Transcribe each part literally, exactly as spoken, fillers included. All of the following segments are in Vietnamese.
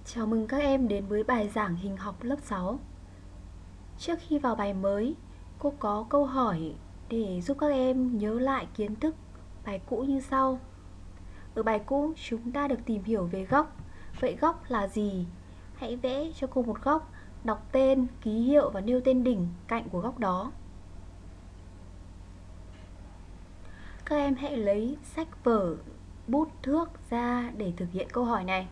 Chào mừng các em đến với bài giảng hình học lớp sáu. Trước khi vào bài mới, cô có câu hỏi để giúp các em nhớ lại kiến thức bài cũ như sau. Ở bài cũ, chúng ta được tìm hiểu về góc. Vậy góc là gì? Hãy vẽ cho cô một góc, đọc tên, ký hiệu và nêu tên đỉnh, cạnh của góc đó. Các em hãy lấy sách vở, bút, thước ra để thực hiện câu hỏi này.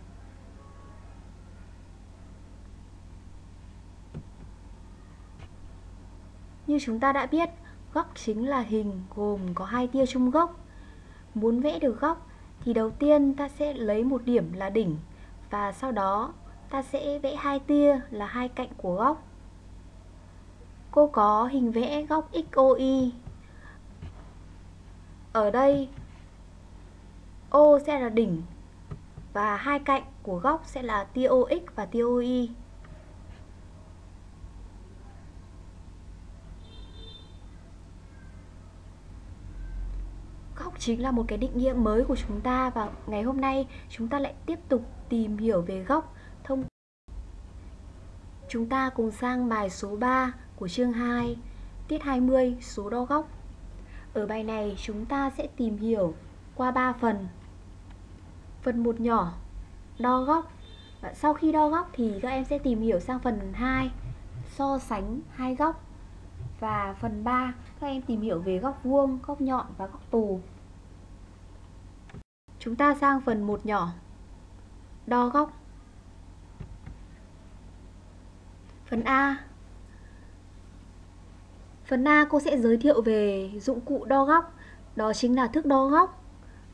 Như chúng ta đã biết, góc chính là hình gồm có hai tia chung góc. Muốn vẽ được góc thì đầu tiên ta sẽ lấy một điểm là đỉnh, và sau đó ta sẽ vẽ hai tia là hai cạnh của góc. Cô có hình vẽ góc ích ô y. Ở đây O sẽ là đỉnh và hai cạnh của góc sẽ là tia ô ích và tia ô y. Góc chính là một cái định nghĩa mới của chúng ta, và ngày hôm nay chúng ta lại tiếp tục tìm hiểu về góc thông. Chúng ta cùng sang bài số ba của chương hai, tiết hai mươi, số đo góc. Ở bài này chúng ta sẽ tìm hiểu qua ba phần. Phần một nhỏ, đo góc. Và sau khi đo góc thì các em sẽ tìm hiểu sang phần hai, so sánh hai góc. Và phần ba, các em tìm hiểu về góc vuông, góc nhọn và góc tù. Chúng ta sang phần một nhỏ, đo góc. Phần A. Phần A cô sẽ giới thiệu về dụng cụ đo góc, đó chính là thước đo góc.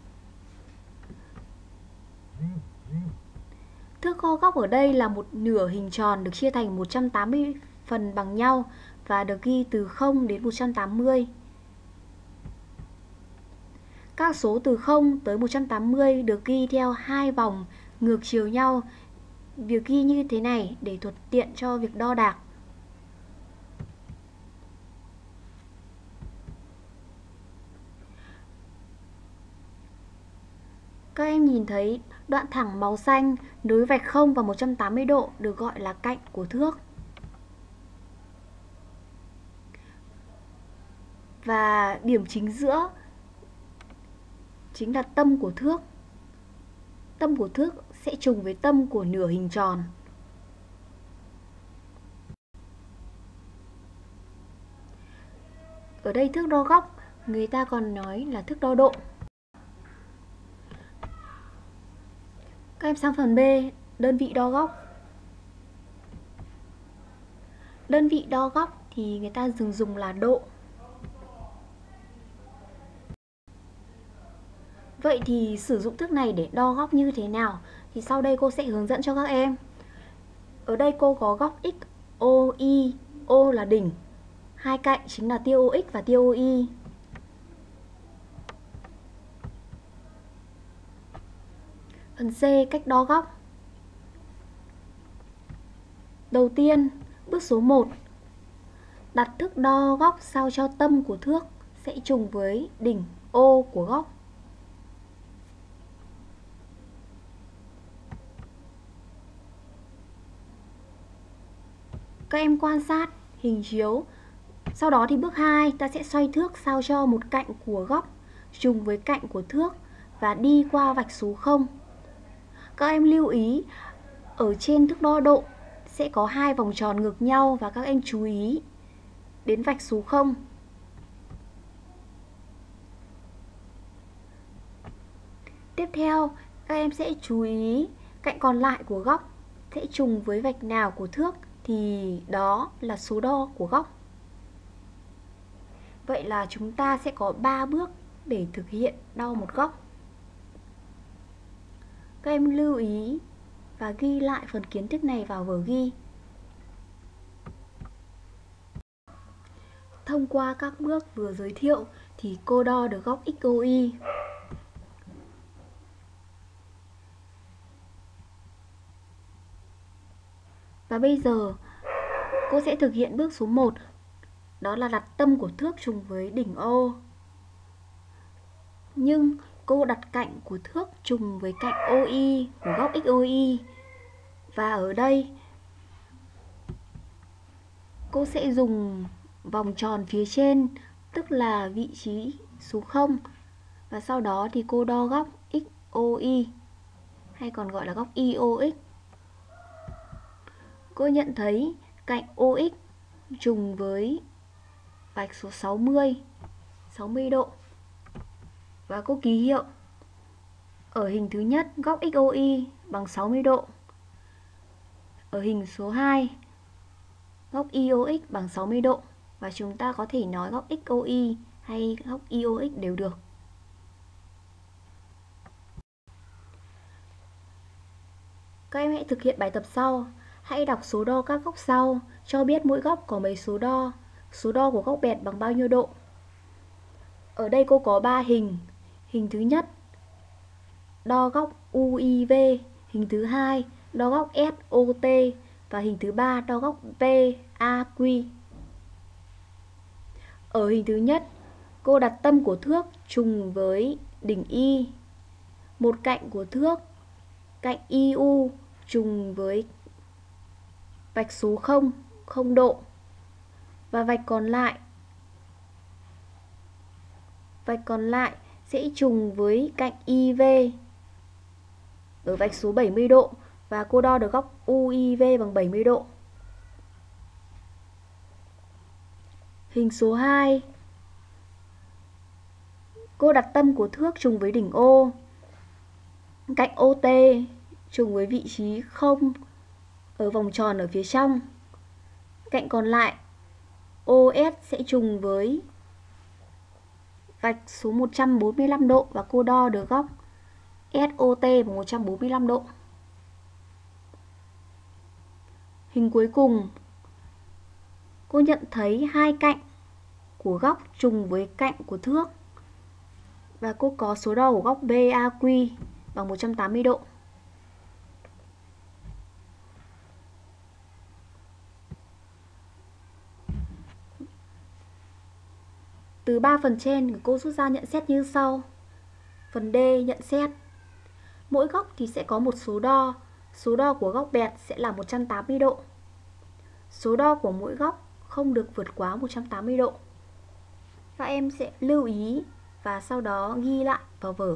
Thước đo góc ở đây là một nửa hình tròn được chia thành một trăm tám mươi phần bằng nhau và được ghi từ không đến một trăm tám mươi. Các số từ không tới một trăm tám mươi được ghi theo hai vòng ngược chiều nhau. Việc ghi như thế này để thuận tiện cho việc đo đạc. Các em nhìn thấy đoạn thẳng màu xanh nối vạch không và một trăm tám mươi độ được gọi là cạnh của thước. Và điểm chính giữa chính là tâm của thước. Tâm của thước sẽ trùng với tâm của nửa hình tròn. Ở đây thước đo góc người ta còn nói là thước đo độ. Các em sang phần B, đơn vị đo góc. Đơn vị đo góc thì người ta dùng dùng là độ. Vậy thì sử dụng thước này để đo góc như thế nào? Thì sau đây cô sẽ hướng dẫn cho các em. Ở đây cô có góc ích ô y, O là đỉnh, hai cạnh chính là tia ô ích và tia ô y. Phần C, cách đo góc. Đầu tiên, bước số một, đặt thước đo góc sao cho tâm của thước sẽ trùng với đỉnh O của góc. Các em quan sát hình chiếu. Sau đó thì bước hai, ta sẽ xoay thước sao cho một cạnh của góc trùng với cạnh của thước và đi qua vạch số không. Các em lưu ý, ở trên thước đo độ sẽ có hai vòng tròn ngược nhau và các em chú ý đến vạch số không. Tiếp theo, các em sẽ chú ý cạnh còn lại của góc sẽ trùng với vạch nào của thước thì đó là số đo của góc. Vậy là chúng ta sẽ có ba bước để thực hiện đo một góc. Các em lưu ý và ghi lại phần kiến thức này vào vở ghi. Thông qua các bước vừa giới thiệu thì cô đo được góc ích ô y. Và bây giờ cô sẽ thực hiện bước số một, đó là đặt tâm của thước trùng với đỉnh O. Nhưng cô đặt cạnh của thước trùng với cạnh ô y của góc ích ô y. Và ở đây cô sẽ dùng vòng tròn phía trên, tức là vị trí số không. Và sau đó thì cô đo góc ích ô y, hay còn gọi là góc i ô ích. Cô nhận thấy cạnh ô ích trùng với vạch số sáu mươi, sáu mươi độ. Và cô ký hiệu ở hình thứ nhất góc ích ô y bằng sáu mươi độ. Ở hình số hai góc i ô ích bằng sáu mươi độ. Và chúng ta có thể nói góc ích ô y hay góc i ô ích đều được. Các em hãy thực hiện bài tập sau. Hãy đọc số đo các góc sau, cho biết mỗi góc có mấy số đo. Số đo của góc bẹt bằng bao nhiêu độ? Ở đây cô có ba hình. Hình thứ nhất đo góc u i vê, hình thứ hai đo góc ét ô tê và hình thứ ba đo góc pê a quy. Ở hình thứ nhất, cô đặt tâm của thước trùng với đỉnh Y. Một cạnh của thước, cạnh i u trùng với vạch số không, không độ. Và vạch còn lại Vạch còn lại sẽ trùng với cạnh i vê ở vạch số bảy mươi độ. Và cô đo được góc u i vê bằng bảy mươi độ. Hình số hai, cô đặt tâm của thước trùng với đỉnh O. Cạnh ô tê trùng với vị trí không ở vòng tròn ở phía trong. Cạnh còn lại ô ét sẽ trùng với vạch số một trăm bốn mươi lăm độ và cô đo được góc ét ô tê bằng một trăm bốn mươi lăm độ. Hình cuối cùng, cô nhận thấy hai cạnh của góc trùng với cạnh của thước. Và cô có số đo của góc pê a quy bằng một trăm tám mươi độ. Từ ba phần trên, cô rút ra nhận xét như sau. Phần D, nhận xét. Mỗi góc thì sẽ có một số đo. Số đo của góc bẹt sẽ là một trăm tám mươi độ. Số đo của mỗi góc không được vượt quá một trăm tám mươi độ. Các em sẽ lưu ý và sau đó ghi lại vào vở.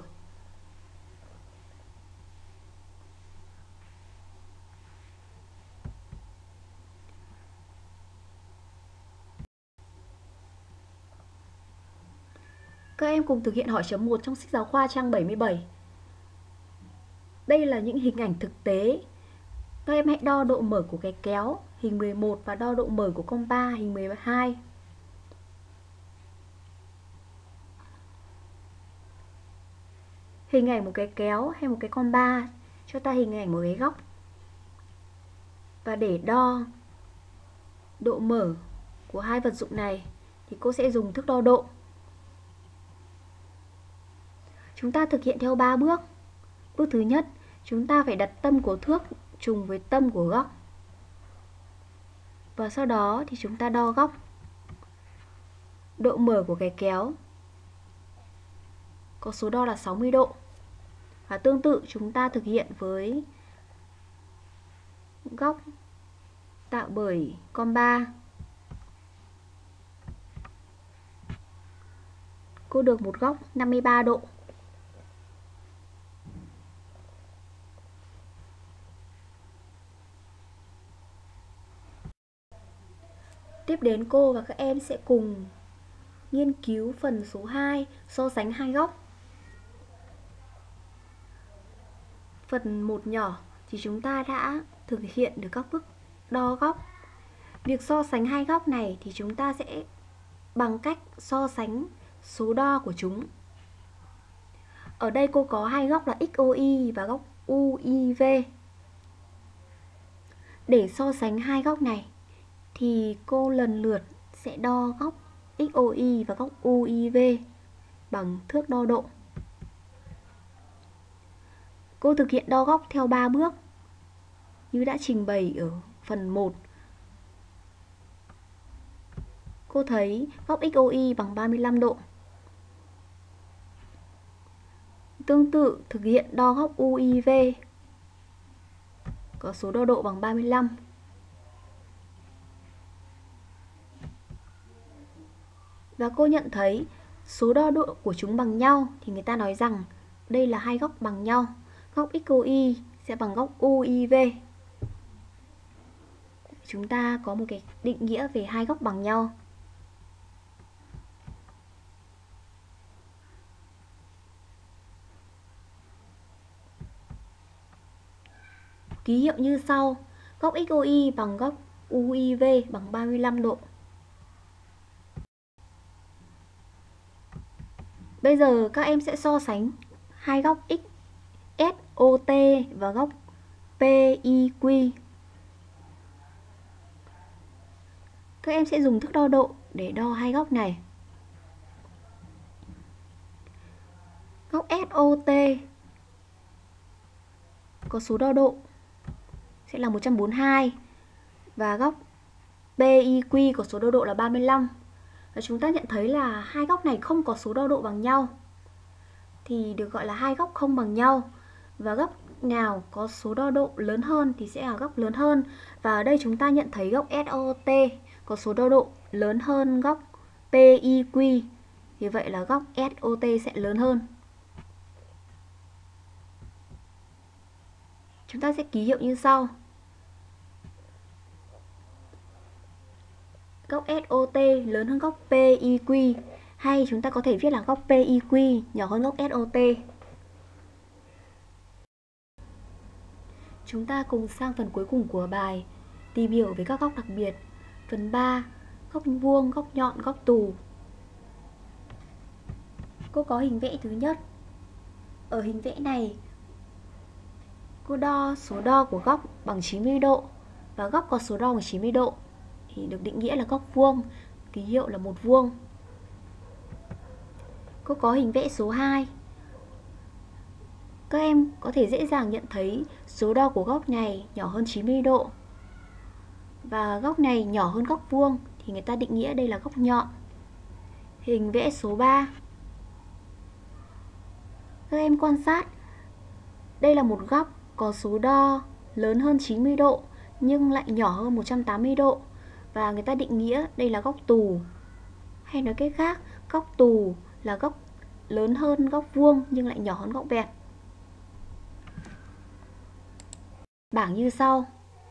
Các em cùng thực hiện hỏi chấm một trong sách giáo khoa trang bảy mươi bảy. Đây là những hình ảnh thực tế. Các em hãy đo độ mở của cái kéo hình mười một và đo độ mở của compa hình mười hai. Hình ảnh một cái kéo hay một cái compa cho ta hình ảnh một cái góc. Và để đo độ mở của hai vật dụng này thì cô sẽ dùng thước đo độ. Chúng ta thực hiện theo ba bước. Bước thứ nhất, chúng ta phải đặt tâm của thước trùng với tâm của góc. Và sau đó thì chúng ta đo góc. Độ mở của cái kéo có số đo là sáu mươi độ. Và tương tự chúng ta thực hiện với góc tạo bởi compa. Cô được một góc năm mươi ba độ. Tiếp đến cô và các em sẽ cùng nghiên cứu phần số hai, so sánh hai góc. Phần một nhỏ thì chúng ta đã thực hiện được các bước đo góc. Việc so sánh hai góc này thì chúng ta sẽ bằng cách so sánh số đo của chúng. Ở đây cô có hai góc là ích ô y và góc u i vê. Để so sánh hai góc này thì cô lần lượt sẽ đo góc ích ô y và góc u i vê bằng thước đo độ. Cô thực hiện đo góc theo ba bước như đã trình bày ở phần một. Cô thấy góc ích ô y bằng ba mươi lăm độ. Tương tự thực hiện đo góc u i vê có số đo độ bằng ba mươi lăm. Và cô nhận thấy số đo độ của chúng bằng nhau thì người ta nói rằng đây là hai góc bằng nhau. Góc x ô y sẽ bằng góc u i v. Chúng ta có một cái định nghĩa về hai góc bằng nhau. Ký hiệu như sau. Góc x ô y bằng góc u i v bằng ba mươi lăm độ. Bây giờ các em sẽ so sánh hai góc x ét ô tê và góc pê i quy. Các em sẽ dùng thước đo độ để đo hai góc này. Góc ét ô tê có số đo độ sẽ là một trăm bốn mươi hai và góc pê i quy có số đo độ là ba mươi lăm. Và chúng ta nhận thấy là hai góc này không có số đo độ bằng nhau thì được gọi là hai góc không bằng nhau. Và góc nào có số đo độ lớn hơn thì sẽ là góc lớn hơn. Và ở đây chúng ta nhận thấy góc ét ô tê có số đo độ lớn hơn góc pê i quy. Vì vậy là góc ét ô tê sẽ lớn hơn. Chúng ta sẽ ký hiệu như sau. Góc ét ô tê lớn hơn góc pê i quy, hay chúng ta có thể viết là góc pê i quy nhỏ hơn góc ét ô tê. Chúng ta cùng sang phần cuối cùng của bài, tìm hiểu về các góc đặc biệt. Phần ba, góc vuông, góc nhọn, góc tù. Cô có hình vẽ thứ nhất. Ở hình vẽ này, cô đo số đo của góc bằng chín mươi độ và góc có số đo bằng chín mươi độ thì được định nghĩa là góc vuông, ký hiệu là một vuông. Cô có hình vẽ số hai. Các em có thể dễ dàng nhận thấy số đo của góc này nhỏ hơn chín mươi độ và góc này nhỏ hơn góc vuông thì người ta định nghĩa đây là góc nhọn. Hình vẽ số ba. Các em quan sát, đây là một góc có số đo lớn hơn chín mươi độ nhưng lại nhỏ hơn một trăm tám mươi độ và người ta định nghĩa đây là góc tù. Hay nói cách khác, góc tù là góc lớn hơn góc vuông nhưng lại nhỏ hơn góc bẹt. Bảng như sau.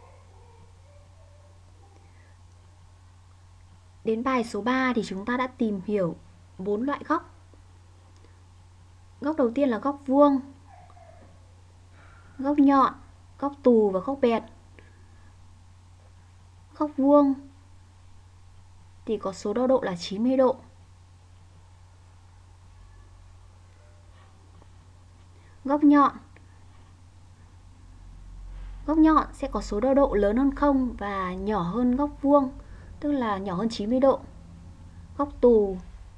Đến bài số ba thì chúng ta đã tìm hiểu bốn loại góc. Góc đầu tiên là góc vuông, góc nhọn, góc tù và góc bẹt. Góc vuông thì có số đo độ là chín mươi độ. Góc nhọn. Góc nhọn sẽ có số đo độ lớn hơn không và nhỏ hơn góc vuông, tức là nhỏ hơn chín mươi độ. Góc tù.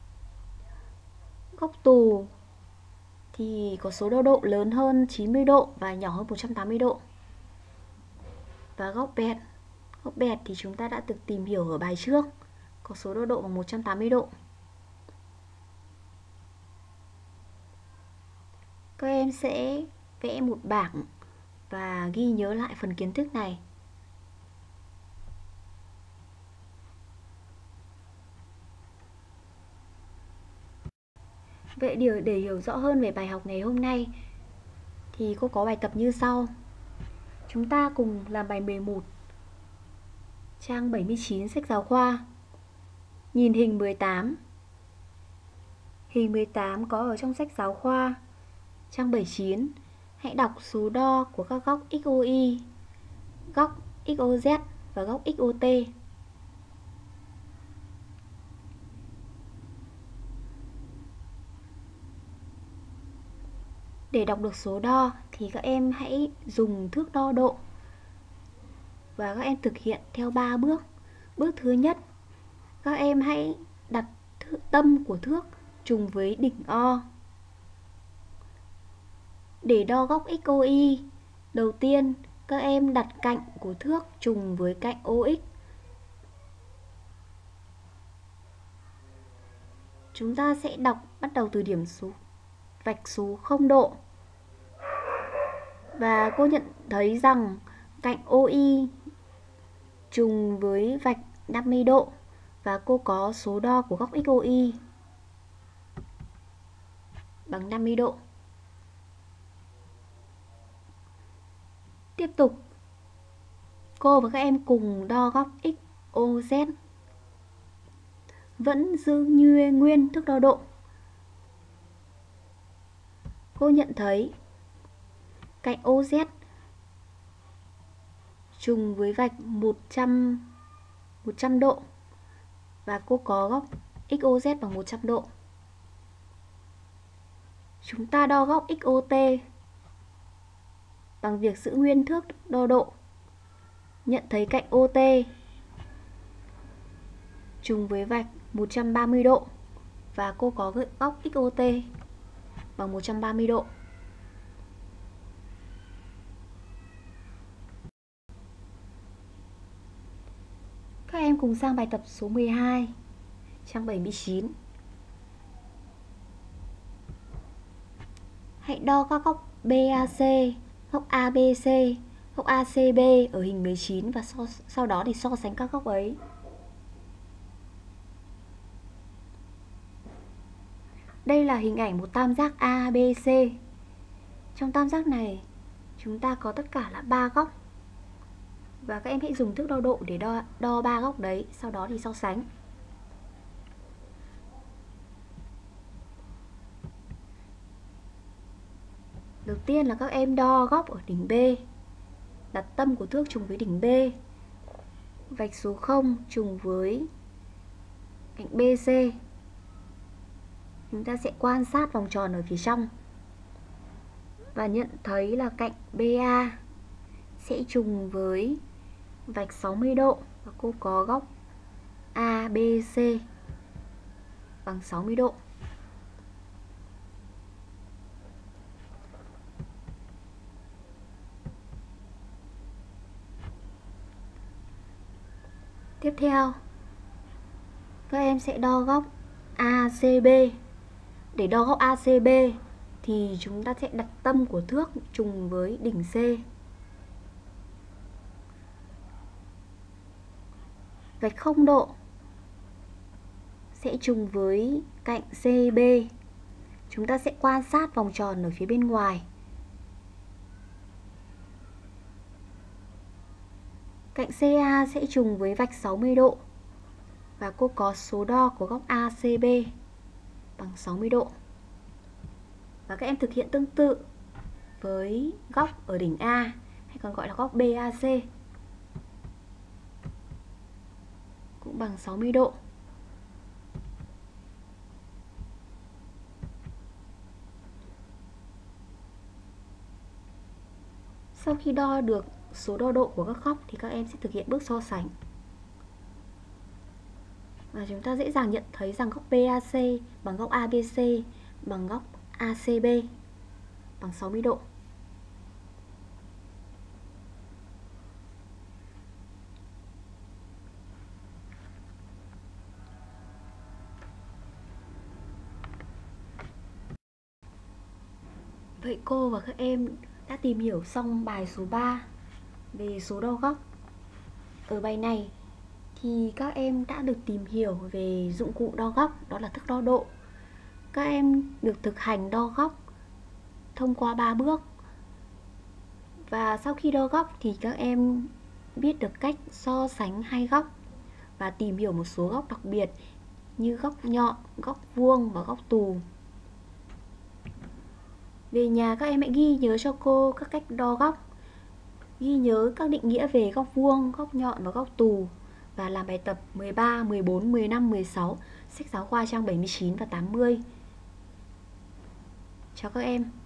Góc tù thì có số đo độ lớn hơn chín mươi độ và nhỏ hơn một trăm tám mươi độ. Và góc bẹt. Góc bẹt thì chúng ta đã từng tìm hiểu ở bài trước, có số đo độ bằng một trăm tám mươi độ. Các em sẽ vẽ một bảng và ghi nhớ lại phần kiến thức này. Vậy điều để hiểu rõ hơn về bài học ngày hôm nay thì cô có bài tập như sau. Chúng ta cùng làm bài mười một, trang bảy mươi chín sách giáo khoa. Nhìn hình mười tám. Hình mười tám có ở trong sách giáo khoa, trang bảy mươi chín. Hãy đọc số đo của các góc ích ô y, góc ích ô dét và góc ích ô tê. Để đọc được số đo thì các em hãy dùng thước đo độ và các em thực hiện theo ba bước. Bước thứ nhất, các em hãy đặt tâm của thước trùng với đỉnh O. Để đo góc ích ô y, đầu tiên các em đặt cạnh của thước trùng với cạnh ô ích. Chúng ta sẽ đọc bắt đầu từ điểm số vạch số không độ. Và cô nhận thấy rằng cạnh ô i trùng với vạch năm mươi độ và cô có số đo của góc ích ô i bằng năm mươi độ. Tiếp tục, cô và các em cùng đo góc ích ô zét, vẫn giữ như nguyên thước đo độ. Cô nhận thấy cạnh ô zét trùng với vạch một trăm, một trăm độ và cô có góc ích ô zét bằng một trăm độ. Chúng ta đo góc ích ô tê bằng việc giữ nguyên thước đo độ. Nhận thấy cạnh ô tê trùng với vạch một trăm ba mươi độ và cô có góc ích ô tê bằng một trăm ba mươi độ. Các em cùng sang bài tập số mười hai, trang bảy mươi chín. Hãy đo các góc bê a xê, góc a bê xê, góc a xê bê ở hình mười chín và so, sau đó thì so sánh các góc ấy. Đây là hình ảnh một tam giác a bê xê. Trong tam giác này, chúng ta có tất cả là ba góc. Và các em hãy dùng thước đo độ để đo đo ba góc đấy, sau đó thì so sánh. Đầu tiên là các em đo góc ở đỉnh B. Đặt tâm của thước trùng với đỉnh B. Vạch số không trùng với cạnh bê xê. Chúng ta sẽ quan sát vòng tròn ở phía trong và nhận thấy là cạnh bê a sẽ trùng với vạch sáu mươi độ và cô có góc a bê xê bằng sáu mươi độ. Tiếp theo, các em sẽ đo góc a xê bê. Để đo góc a xê bê thì chúng ta sẽ đặt tâm của thước trùng với đỉnh C. Vạch không độ sẽ trùng với cạnh xê bê. Chúng ta sẽ quan sát vòng tròn ở phía bên ngoài. Cạnh xê a sẽ trùng với vạch sáu mươi độ và cô có số đo của góc a xê bê bằng sáu mươi độ. Và các em thực hiện tương tự với góc ở đỉnh A, hay còn gọi là góc bê a xê, cũng bằng sáu mươi độ. Sau khi đo được số đo độ của các góc thì các em sẽ thực hiện bước so sánh. Và chúng ta dễ dàng nhận thấy rằng góc bê a xê bằng góc a bê xê bằng góc a xê bê bằng sáu mươi độ. Vậy cô và các em đã tìm hiểu xong bài số ba về số đo góc. Ở bài này thì các em đã được tìm hiểu về dụng cụ đo góc, đó là thước đo độ. Các em được thực hành đo góc thông qua ba bước. Và sau khi đo góc thì các em biết được cách so sánh hai góc và tìm hiểu một số góc đặc biệt như góc nhọn, góc vuông và góc tù. Về nhà các em hãy ghi nhớ cho cô các cách đo góc, ghi nhớ các định nghĩa về góc vuông, góc nhọn và góc tù và làm bài tập mười ba, mười bốn, mười lăm, mười sáu, sách giáo khoa trang bảy mươi chín và tám mươi. Chào các em.